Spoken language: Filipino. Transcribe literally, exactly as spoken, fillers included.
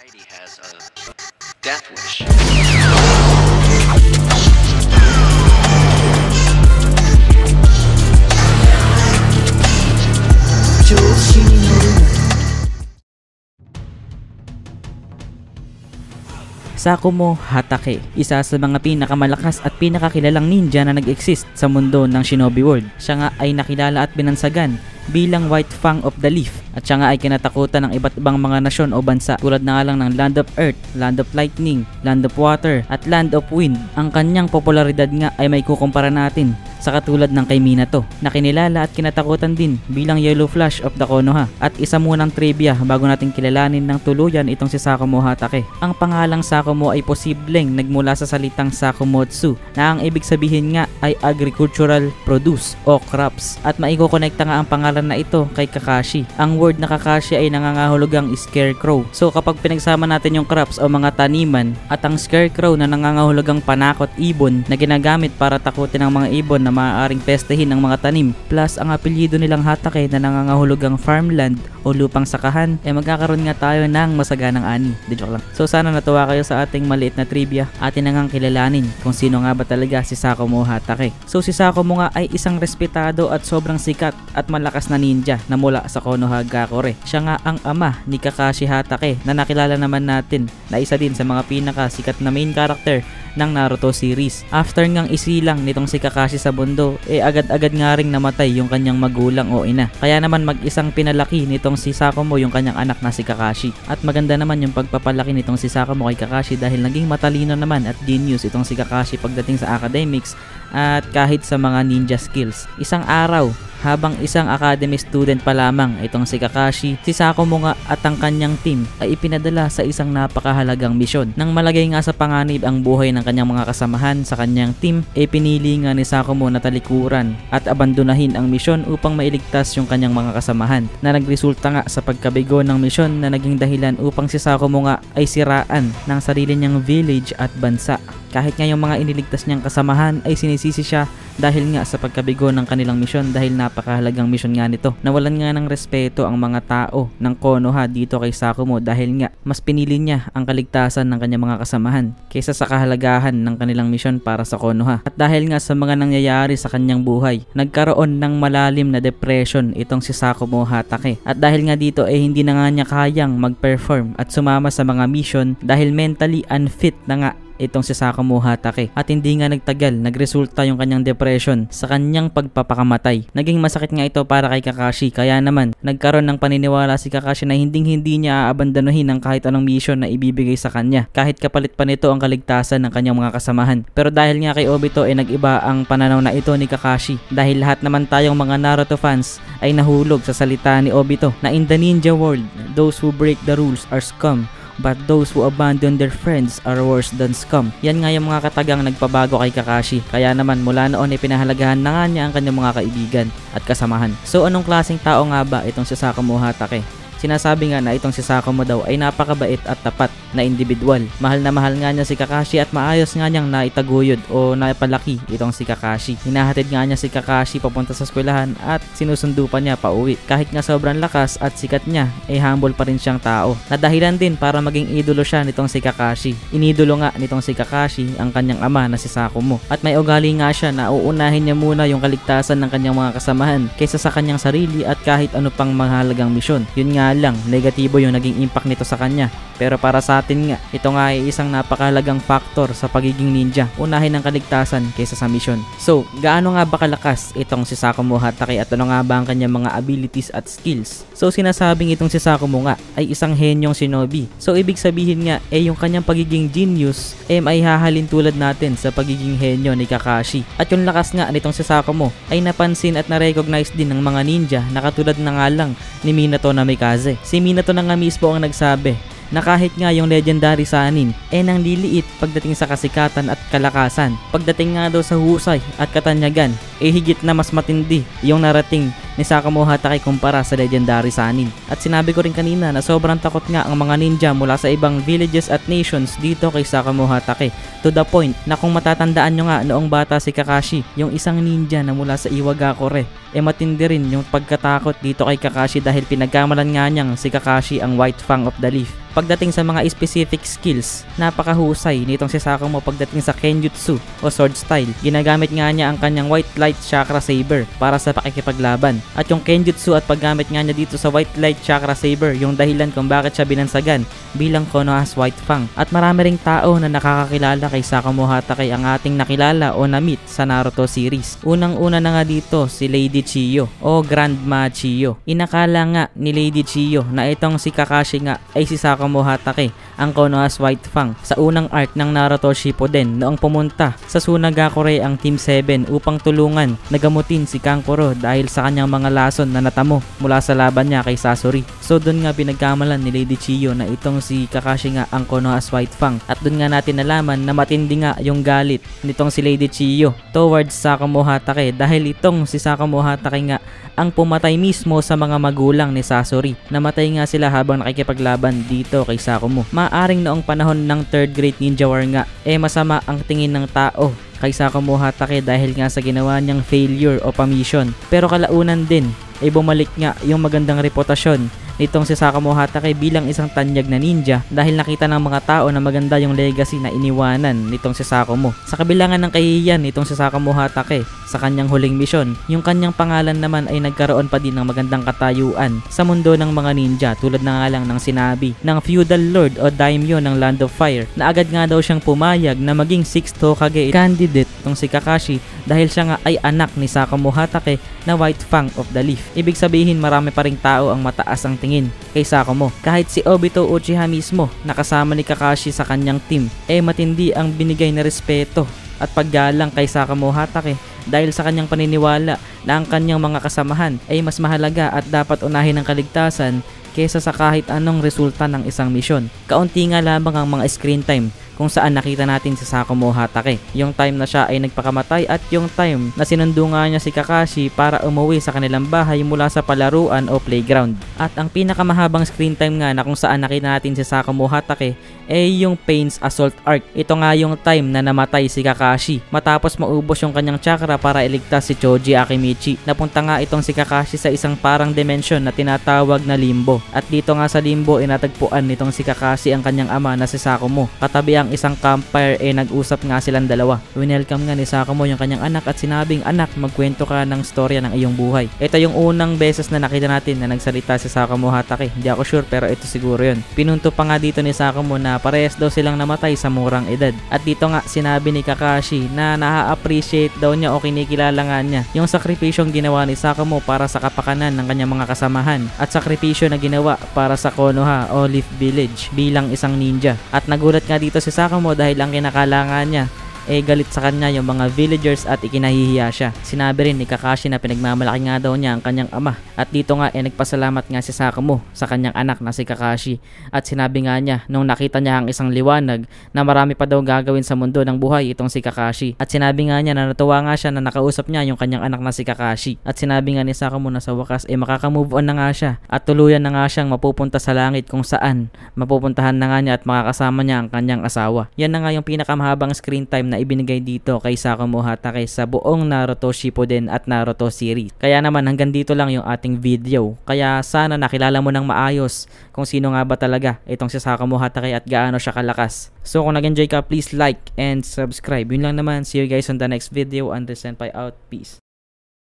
Society has a death wish. Sakumo Hatake, isa sa mga pinakamalakas at pinakakilalang ninja na nag-exist sa mundo ng Shinobi World. Siya nga ay nakilala at binansagan bilang White Fang of the Leaf at siya nga ay kinatakutan ng iba't ibang mga nasyon o bansa tulad na nga lang ng Land of Earth, Land of Lightning, Land of Water at Land of Wind. Ang kanyang popularidad nga ay may kukumpara natin sa katulad ng kay Minato na kinilala at kinatakutan din bilang Yellow Flash of the Konoha. At isa munang trivia bago natin kilalanin ng tuluyan itong si Sakumo Hatake. Ang pangalang Sakumo ay posibleng nagmula sa salitang Sakumotsu na ang ibig sabihin nga ay agricultural produce o crops at maikukonekta nga ang pangalan na ito kay Kakashi. Ang word na Kakashi ay nangangahulugang scarecrow. So kapag pinagsama natin yung crops o mga taniman at ang scarecrow na nangangahulugang panakot ibon na ginagamit para takutin ang mga ibon na maaaring pestehin ng mga tanim plus ang apelyido nilang Hatake na nangangahulugang farmland o lupang sakahan, eh magkakaroon nga tayo ng masaganang ani. Di joke lang. So sana natuwa kayo sa ating maliit na trivia. Atin na ngang kilalanin kung sino nga ba talaga si Sakumo Hatake. So si Sakumo nga ay isang respetado at sobrang sikat at malakas na ninja na mula sa Konohagakure. Siya nga ang ama ni Kakashi Hatake na nakilala naman natin na isa din sa mga pinakasikat na main character ng Naruto series. After ngang isilang nitong si Kakashi sa mundo, eh agad-agad nga ring namatay yung kanyang magulang o ina. Kaya naman mag-isang pinalaki nitong si Sakumo yung kanyang anak na si Kakashi. At maganda naman yung pagpapalaki nitong si Sakumo kay Kakashi dahil naging matalino naman at genius itong si Kakashi pagdating sa academics at kahit sa mga ninja skills. Isang araw, habang isang academy student pa lamang itong si Kakashi, si Sakumo nga at ang kanyang team ay ipinadala sa isang napakahalagang misyon. Nang malagay nga sa panganib ang buhay ng kanyang mga kasamahan sa kanyang team, ay pinili nga ni Sakumo na talikuran at abandonahin ang misyon upang mailigtas yung kanyang mga kasamahan, na nagresulta nga sa pagkabigo ng misyon na naging dahilan upang si Sakumo nga ay siraan ng sarili niyang village at bansa. Kahit nga yung mga iniligtas niyang kasamahan ay sinisisi siya dahil nga sa pagkabigo ng kanilang misyon dahil napakahalagang misyon nga nito. Nawalan nga ng respeto ang mga tao ng Konoha dito kay Sakumo dahil nga mas pinili niya ang kaligtasan ng kanyang mga kasamahan kaysa sa kahalagahan ng kanilang misyon para sa Konoha. At dahil nga sa mga nangyayari sa kanyang buhay, nagkaroon ng malalim na depression itong si Sakumo Hatake. At dahil nga dito ay eh, hindi na nga niya kayang mag-perform at sumama sa mga mission dahil mentally unfit na nga itong si Sakumo Hatake. At hindi nga nagtagal, nagresulta yung kanyang depression sa kanyang pagpapakamatay. Naging masakit nga ito para kay Kakashi, kaya naman nagkaroon ng paniniwala si Kakashi na hinding hindi niya aabandonuhin ang kahit anong mission na ibibigay sa kanya, kahit kapalit pa nito ang kaligtasan ng kanyang mga kasamahan. Pero dahil nga kay Obito ay nag-iba ang pananaw na ito ni Kakashi, dahil lahat naman tayong mga Naruto fans ay nahulog sa salita ni Obito na in the ninja world, those who break the rules are scum, but those who abandon their friends are worse than scum. Yan nga yung mga katagang nagpabago kay Kakashi. Kaya naman mula noon ay pinahalagahan na nga niya ang kanyang mga kaibigan at kasamahan. So anong klaseng tao nga ba itong si Sakumo Hatake? Sinasabi nga na itong si Sakumo daw ay napakabait at tapat na individual. Mahal na mahal nga niya si Kakashi at maayos nga niyang naitaguyod o naipalaki itong si Kakashi. Hinahatid nga niya si Kakashi papunta sa eskwelahan at sinusundo pa niya pa uwi. Kahit nga sobrang lakas at sikat niya, ay humble pa rin siyang tao. Na dahilan din para maging idolo siya nitong si Kakashi. Inidolo nga nitong si Kakashi ang kanyang ama na si Sakumo. At may ugali nga siya na uunahin niya muna yung kaligtasan ng kanyang mga kasamahan kaysa sa kanyang sarili at kahit ano pang mahalagang misyon. Yun nga lang, negatibo yung naging impact nito sa kanya. Pero para sa atin nga, ito nga ay isang napakahalagang factor sa pagiging ninja. Unahin ang kaligtasan kaysa sa mission. So, gaano nga ba kalakas itong si Sakumo Hatake at ano nga ba ang kanyang mga abilities at skills? So, sinasabing itong si Sakumo nga ay isang henyong shinobi. So, ibig sabihin nga, eh yung kanyang pagiging genius eh ay hahalin tulad natin sa pagiging henyo ni Kakashi. At yung lakas nga nitong si Sakumo ay napansin at na-recognize din ng mga ninja na katulad na nga lang ni Minato Namikaze. Si Minato na nga mismo ang nagsabi na kahit nga yung legendary Sanin eh nang liliit pagdating sa kasikatan at kalakasan, pagdating nga daw sa husay at katanyagan eh higit na mas matindi yung narating ni Sakamoto Hatake kumpara sa legendary Sannin. At sinabi ko rin kanina na sobrang takot nga ang mga ninja mula sa ibang villages at nations dito kay Sakamoto Hatake, to the point na kung matatandaan nyo nga noong bata si Kakashi, yung isang ninja na mula sa Iwagakure, e matindi rin yung pagkatakot dito kay Kakashi dahil pinagkamalan nga niyang si Kakashi ang White Fang of the Leaf. Pagdating sa mga specific skills, napakahusay nitong si Sakamoto pagdating sa Kenjutsu o sword style. Ginagamit nga niya ang kanyang White Light Chakra Saber para sa pakikipaglaban. At yung Kenjutsu at paggamit nga niya dito sa White Light Chakra Saber, yung dahilan kung bakit siya binansagan bilang Konoha's White Fang. At marami ring tao na nakakakilala kay Sakamoto Hatake ang ating nakilala o na-meet sa Naruto series. Unang-una na nga dito si Lady Chiyo o Grandma Chiyo. Inakala nga ni Lady Chiyo na itong si Kakashi nga ay si Sakamoto Hatake, ang Konoha's White Fang, sa unang arc ng Naruto Shippuden noong pumunta sa Tsunagakure ang Team seven upang tulungan na gamutin si Kankuro dahil sa kanyang mga lason na natamo mula sa laban niya kay Sasori. So doon nga pinagkamalan ni Lady Chiyo na itong si Kakashi nga ang Konoha's White Fang, at doon nga natin nalaman na matindi nga yung galit nitong si Lady Chiyo towards Sakamoto Hatake dahil itong si Sakamoto Hatake nga ang pumatay mismo sa mga magulang ni Sasori. Namatay nga sila habang nakikipaglaban dito kay Sakamoto. Maaring noong panahon ng third Great Ninja War nga, eh masama ang tingin ng tao kay Sakamoto Hatake dahil nga sa ginawa niyang failure o pa-mission. Pero kalaunan din, ay bumalik nga yung magandang reputasyon nitong si Sakamoto Hatake bilang isang tanyag na ninja dahil nakita ng mga tao na maganda yung legacy na iniwanan nitong si Sakamoto. Sa kabilangan ng kahihiyan nitong si Sakamoto Hatake sa kanyang huling misyon, yung kanyang pangalan naman ay nagkaroon pa din ng magandang katayuan sa mundo ng mga ninja, tulad na nga lang ng sinabi ng feudal lord o daimyo ng Land of Fire na agad nga daw siyang pumayag na maging sixth Hokage candidate itong si Kakashi dahil siya nga ay anak ni Sakamoto Hatake na White Fang of the Leaf. Ibig sabihin marami pa ring tao ang mataas ang tingin kay Sakamoto. Kahit si Obito Uchiha mismo nakasama ni Kakashi sa kanyang team, eh matindi ang binigay na respeto at paggalang kay Sakamoto Hatake dahil sa kanyang paniniwala na ang kanyang mga kasamahan ay mas mahalaga at dapat unahin ang kaligtasan kesa sa kahit anong resulta ng isang misyon. Kaunti nga lamang ang mga screen time kung saan nakita natin si Sakamoto Hatake. Yung time na siya ay nagpakamatay at yung time na sinundo nga niya si Kakashi para umuwi sa kanilang bahay mula sa palaruan o playground. At ang pinakamahabang screen time nga na kung saan nakita natin si Sakamoto Hatake ay yung Pain's Assault Arc. Ito nga yung time na namatay si Kakashi matapos maubos yung kanyang chakra para iligtas si Choji Akimichi. Napunta nga itong si Kakashi sa isang parang dimension na tinatawag na Limbo. At dito nga sa Limbo inatagpuan nitong si Kakashi ang kanyang ama na si Sakamoto. Katabi ang isang campfire eh nag-usap nga silang dalawa. Winelcome nga ni Sakamoto yung kanyang anak at sinabing, "Anak, magkwento ka ng storya ng iyong buhay." Ito yung unang beses na nakita natin na nagsalita si Sakamoto Hatake. Hindi ako sure pero ito siguro yun. Pinunto pa nga dito ni Sakamoto na parehas daw silang namatay sa murang edad. At dito nga sinabi ni Kakashi na na-appreciate daw niya o kinikilala nga niya yung sakripisyong ginawa ni Sakamoto para sa kapakanan ng kanyang mga kasamahan at sakripisyo na ginawa para sa Konoha o Leaf Village bilang isang ninja. At nagulat nga dito si Sakamoto dahil ang kinakalangan niya eh galit sa kanya yung mga villagers at ikinahihiya siya. Sinabi rin ni Kakashi na pinagmamalaki nga daw niya ang kanyang ama. At dito nga eh nagpasalamat nga si Sakamoto sa kanyang anak na si Kakashi. At sinabi nga niya nung nakita niya ang isang liwanag na marami pa daw gagawin sa mundo ng buhay itong si Kakashi. At sinabi nga niya na natuwa nga siya na nakausap niya yung kanyang anak na si Kakashi. At sinabi nga ni Sakamoto na sa wakas eh makaka-move on na nga siya at tuluyan na nga siyang mapupunta sa langit kung saan mapupuntahan na nga niya at makakasama niya ang kanyang asawa. Yan na nga yung pinakamahabang screen time na ibinigay dito kay Sakamoto Hatake sa buong Naruto Shippuden at Naruto series. Kaya naman hanggang dito lang yung ating video. Kaya sana nakilala mo ng maayos kung sino nga ba talaga itong si Sakamoto Hatake at gaano siya kalakas. So kung nag-enjoy ka, please like and subscribe. Yun lang naman. See you guys on the next video. Understand by out. Peace.